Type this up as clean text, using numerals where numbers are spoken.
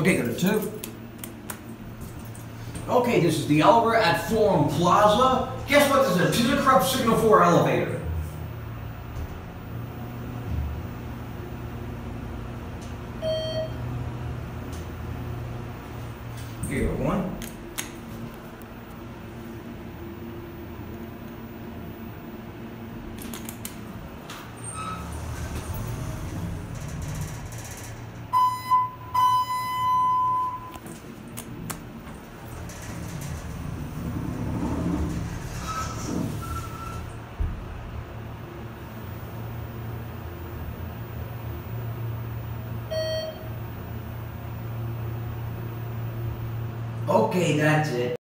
Okay, go to 2. Okay, this is the elevator at Forum Plaza. Guess what? This is a ThyssenKrupp Signal 4 elevator. Here, 1. Okay, that's it.